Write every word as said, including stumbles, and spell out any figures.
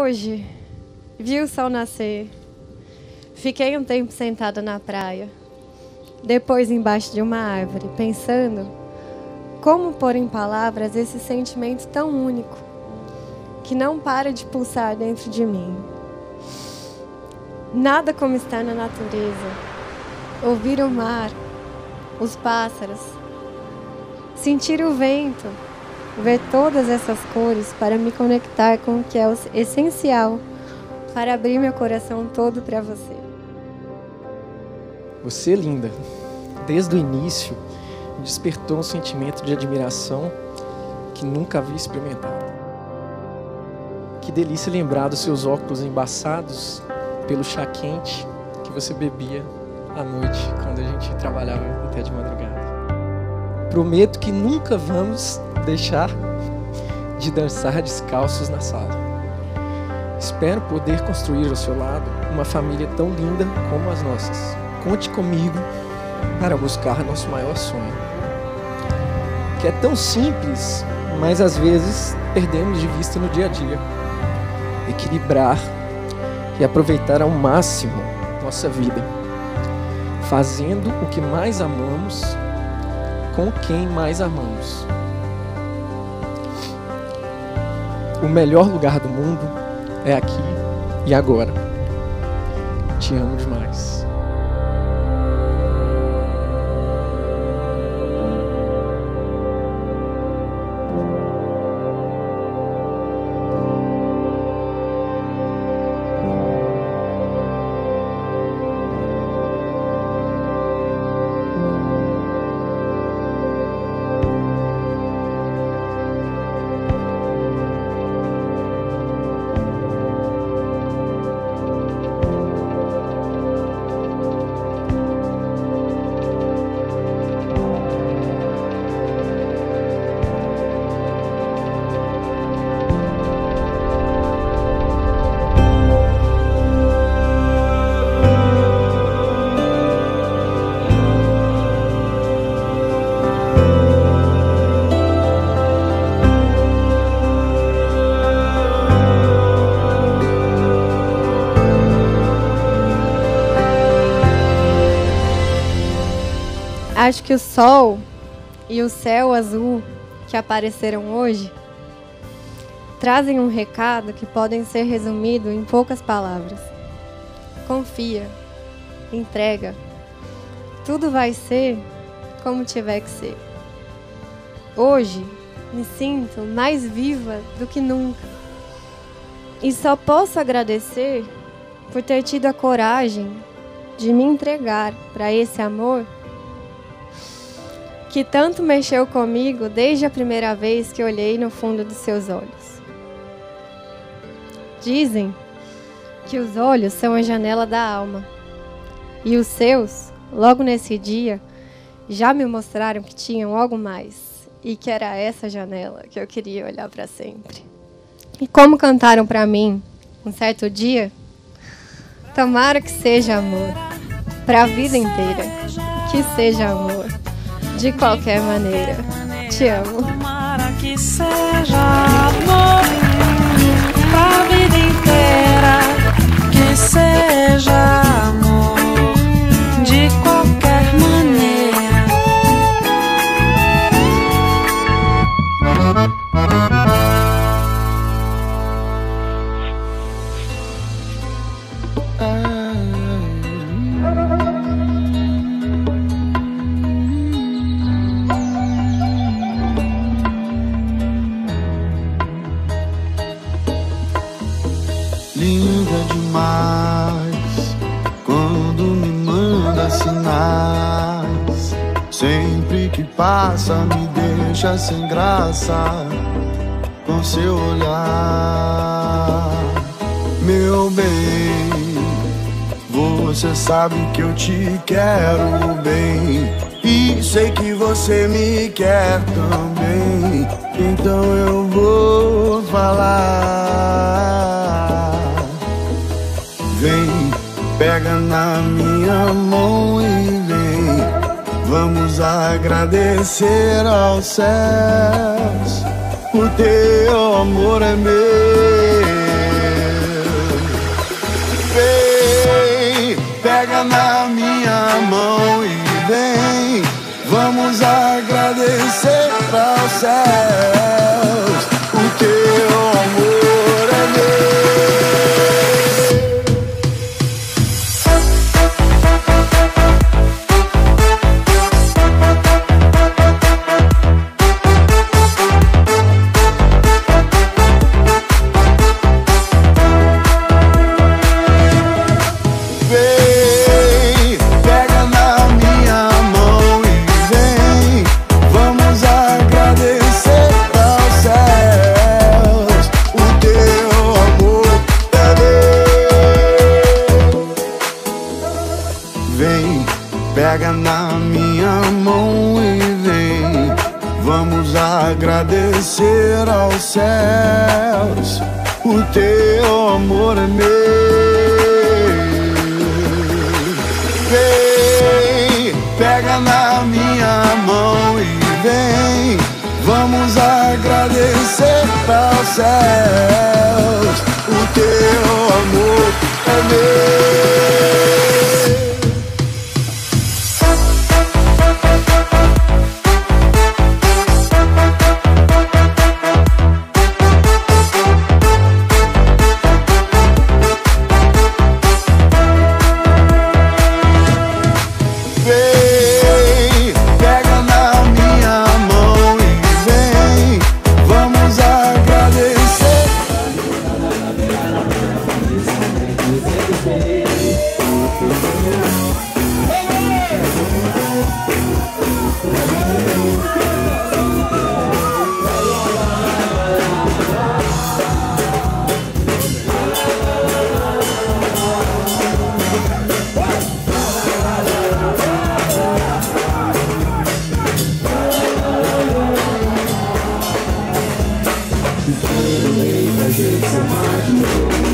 Hoje, vi o sol nascer. Fiquei um tempo sentada na praia. Depois, embaixo de uma árvore, pensando como pôr em palavras esse sentimento tão único que não para de pulsar dentro de mim. Nada como estar na natureza, ouvir o mar, os pássaros, sentir o vento, ver todas essas cores para me conectar com o que é essencial para abrir meu coração todo para você. Você, linda, desde o início, me despertou um sentimento de admiração que nunca havia experimentado. Que delícia lembrar dos seus óculos embaçados pelo chá quente que você bebia à noite, quando a gente trabalhava até de madrugada. Prometo que nunca vamos deixar de dançar descalços na sala. Espero poder construir ao seu lado uma família tão linda como as nossas. Conte comigo para buscar nosso maior sonho, que é tão simples, mas às vezes perdemos de vista no dia a dia. Equilibrar e aproveitar ao máximo nossa vida, fazendo o que mais amamos com quem mais amamos. O melhor lugar do mundo é aqui e agora. Te amo demais. Acho que o sol e o céu azul que apareceram hoje trazem um recado que podem ser resumido em poucas palavras. Confia, entrega, tudo vai ser como tiver que ser. Hoje me sinto mais viva do que nunca e só posso agradecer por ter tido a coragem de me entregar para esse amor que tanto mexeu comigo desde a primeira vez que olhei no fundo dos seus olhos. Dizem que os olhos são a janela da alma, e os seus, logo nesse dia, já me mostraram que tinham algo mais, e que era essa janela que eu queria olhar para sempre. E como cantaram para mim um certo dia, tomara que seja amor, para a vida inteira, que seja amor. De qualquer maneira, te amo. Tomara que seja amor pra vida inteira, que seja amor de qualquer maneira. Linda demais, quando me manda sinais. Sempre que passa me deixa sem graça com seu olhar. Meu bem, você sabe que eu te quero bem, e sei que você me quer também. Então eu vou falar. Vem, pega na minha mão e vem, vamos agradecer aos céus, o teu amor é meu. agradecer aos céus. O teu amor é meu. Vem, pega na minha mão e vem, vamos agradecer aos céus. O teu amor é meu. Vem, pega na minha mão e vem, vamos agradecer aos céus. O teu amor é meu. Vem, pega na minha mão e vem, vamos agradecer aos céus. O teu amor é meu. Vem, pega na minha mão e vem, vamos agradecer. Pra gente ser mais